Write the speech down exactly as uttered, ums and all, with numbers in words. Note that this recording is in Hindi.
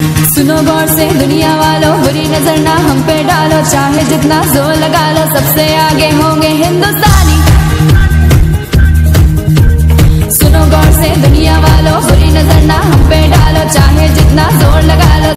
सुनो गौर से दुनिया वालों, बुरी नजर ना हम पे डालो, चाहे जितना जोर लगा लो, सबसे आगे होंगे हिंदुस्तानी। सुनो गौर से दुनिया वालों, बुरी नजर ना हम पे डालो, चाहे जितना जोर लगा लो।